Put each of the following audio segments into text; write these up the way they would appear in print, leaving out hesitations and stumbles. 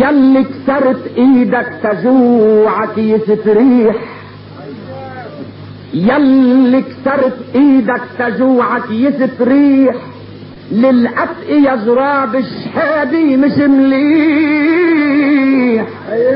يلي كسرت ايدك تجوعك يستريح، يلي كسرت ايدك تجوعك يستريح، للقتق يا زراب الشحادي مش مليح.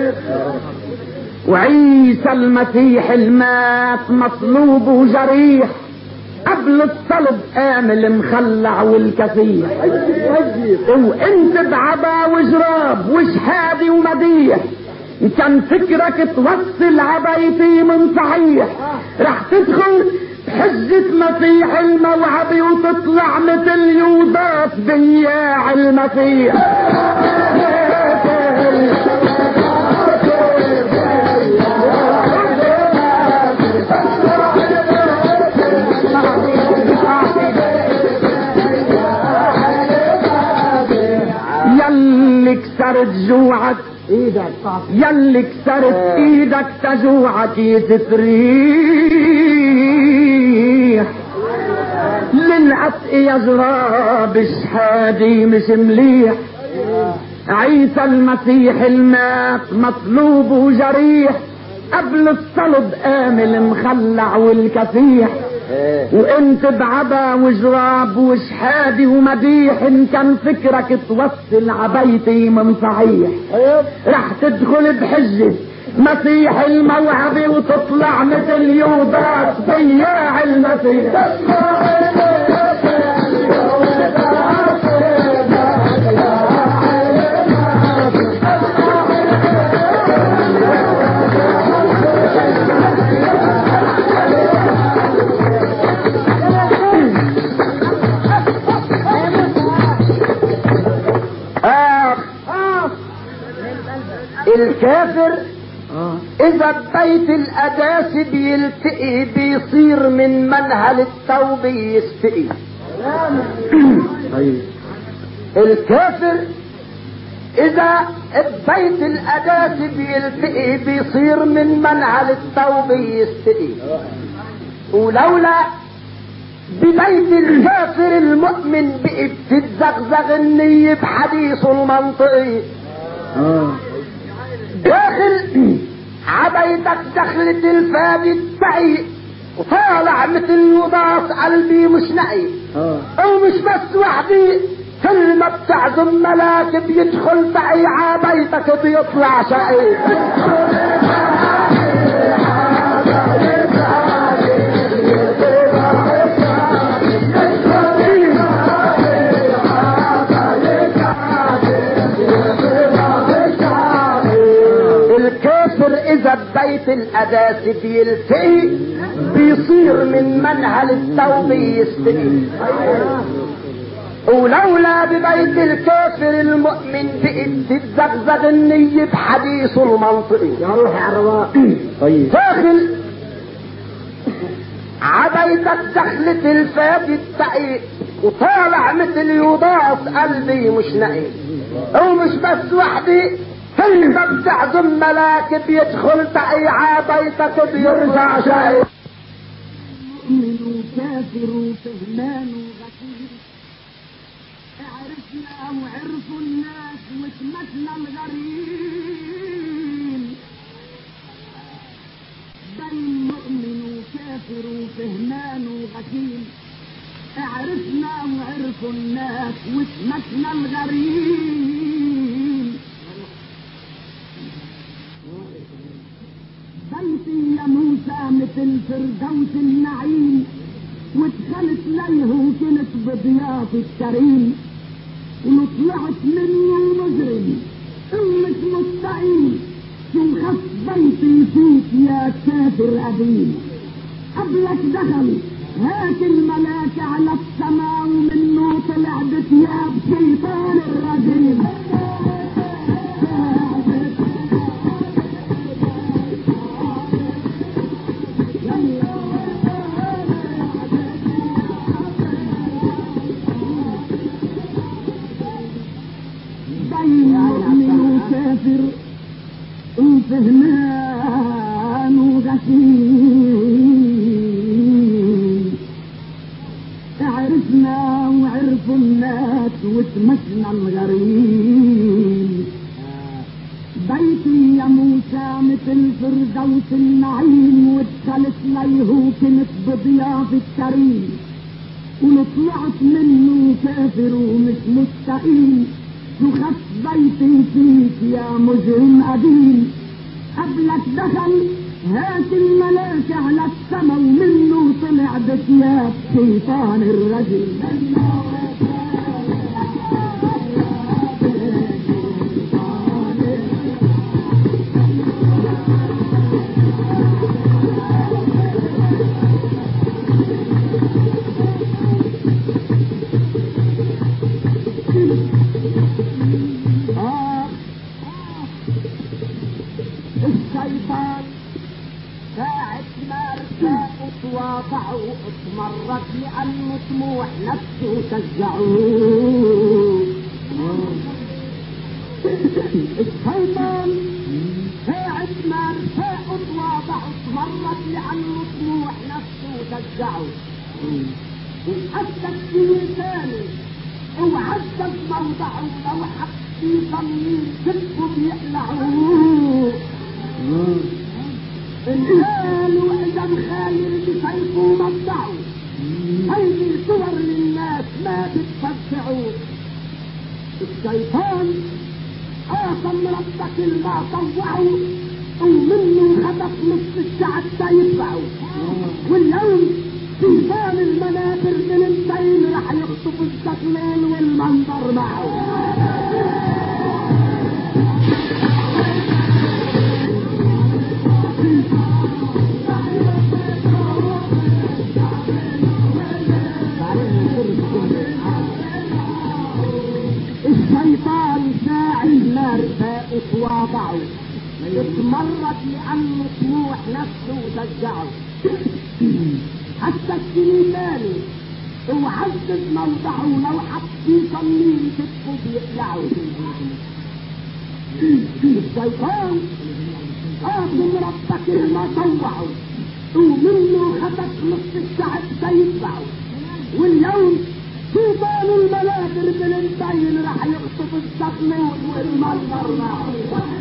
وعيسى المسيح المات مصلوب وجريح، قبل الصلب قام المخلع والكفيح. وانت بعبا وجراب وشحادي ومديح، كان فكرك توصل عبايتي من صحيح، رح تدخل بحجة مسيح الموعبي وتطلع مثل يوضات بياع المسيح. يلي كسرت جوعك ايدك، يلي كسرت ايدك تجوعك يتفريح، للعتق يا زراب الشحادي مش مليح. عيسى المسيح المات مطلوب وجريح، قبل الصلب قام المخلع والكفيح. وانت بعبا وجراب وشحادي ومديح، ان كان فكرك توصل عبايتي من صحيح، رح تدخل بحجة مسيح الموعبي وتطلع مثل يوضات بياع المسيح. الكافر اذا بيت الاداس بيلتقي بيصير من منهل الثوب يستقي. الكافر اذا بيت الاداس بيلتقي بيصير من منهل الثوب يستقي. ولولا ببيت الكافر المؤمن بقي بتتزغزغ النية بحديثه المنطقي. داخل عبيتك دخلت الفادي التعي، وطالع مثل يوضاس قلبي مش نقي. ومش بس وحدي، كل ما بتعزم ملاك بيدخل تعي عبيتك بيطلع شقي. إذا بيت الأداس بيلتقي بيصير من منهل الثوب يستقي. ولولا ببيت الكافر المؤمن بقت تتزغزغ النية بحديثه المنطقي. يا روح يا رواق. داخل عبيتك دخلت الفادي التقي، وطالع مثل يوضاس قلبي مش نقي. ومش بس وحدي، كل ما بتعزم ملاك بيدخل تعي عبيتك بيرجع شايف. مؤمن وكافر وفهمان وغفير، عرفنا وعرفوا الناس وسمتنا الغريب. بين مؤمن وكافر وفهمان وغفير، عرفنا وعرفوا الناس وسمتنا الغريب. بيتي يا موسى مثل فردوس النعيم، ودخلت ليه وكنت بضياف الكريم. وطلعت منه مجرم ومش مستعين، شو خف بيتي فيك يا كافر قديم. قبلك دخل هاك الملاك على السماء، ومنه طلع بثياب شيطان الرجيم. كافر وفهمان وغشيم، عرفنا وعرفوا الناس وسمتنا الغريب. بيتي يا موسى مثل فردوس النعيم، وادخلت ليه كنت بضيافة كريم، وطلعت منه كافر ومش مستقيم. وخدت بيتي فيك يا مجرم قديم، قبلك دخل هات الملاك على السما، ومنه طلع بثياب شيطان الرجل. الشيطان ساعة ما ارتاح وتواضعوا اتمرد لأنه طموح نفسه شجعوه. الشيطان ساعة ما ارتاح وتواضعوا اتمرد لأنه طموح نفسه شجعوه. وحدد في لسانه وعدد موضعه، لو حد في صميم كتفه بيقلعوه. قالوا اذا الخايل بسيفه مضعوا، هيدي صور للناس ما بتفزعوا. الشيطان قاسم ربك الما طوعه، ومنه خطف نص الشعب سيدفعوا. واليوم شيطان المنابر من البين رح يخطف الشكلين والمنظر معه. الشيطان ساعي ما ارتاء وضعه، اتمرد لأنه طموح نفسه شجعه. حتى السليماني وعزز موضعه، لو حط في صميم كتفه بيقلعه. الشيطان قاسم ربك الما طوعه، ومنه خطف نص الشعب سيدفعه. واليوم شيطان المنابر بالانتين رح يخطف الشكل والمنظر معه.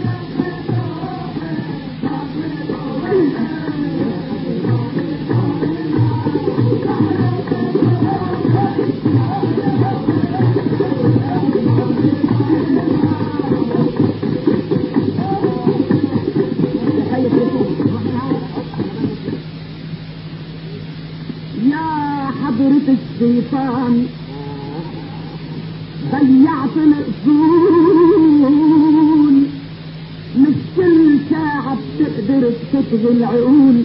يا حضرة الشيطان ضيعت الأصول، مش كل ساعة بتقدر تطغي العقول.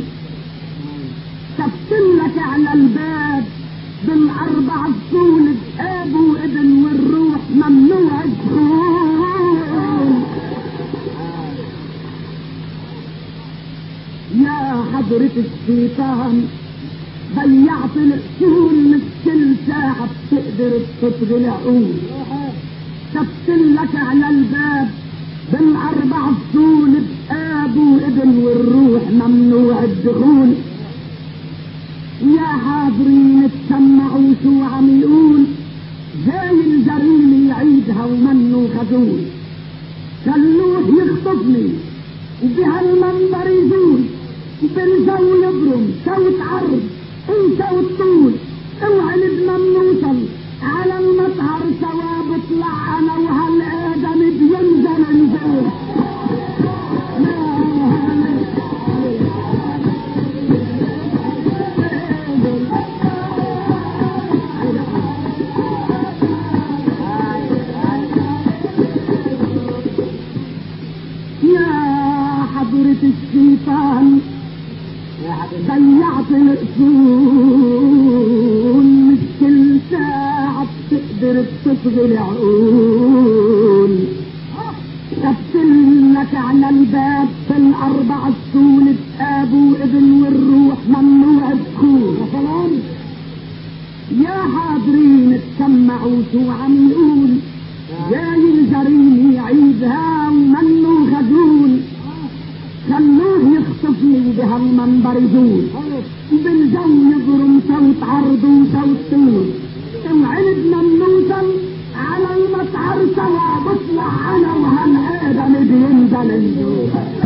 كبتلك على الباب بالأربع أصول، بآب وابن والروح ممنوع الدخول. يا حضرة الشيطان ضيعت الأصول، مش كل ساعة بتقدر تطغي العقول. كبتلك على الباب بالأربع أصول، بآب وابن والروح ممنوع الدخول. يا حاضرين اتسمعوا شو عم يقول، جاي الجريم يعيدها ومنه خذول. خلوه يخطفني وبهالمنظر يزول، بالجو يبرم صوت عرض صوت طول. اوعى لبنا نوصل على المطهر سوا، بطلع انا وهالادم بينزل نزول. يا حضرة الشيطان ضيعت الأصول، مش كل ساعة بتقدر تطغي العقول. كبتلك على الباب بالأربع أصول، بآب وابن والروح ممنوع الدخول. يا حاضرين اتسمعوا شو عم يقول، جاي الجريم يعيدها ومنه خذول. خلوه يخطفني وبهالمنبر يزول، بالجو يضرم صوت عرض وصوت طول. وعندنا بنوصل على المطعر سوا، بطلع انا وهالادم بينزل مندوب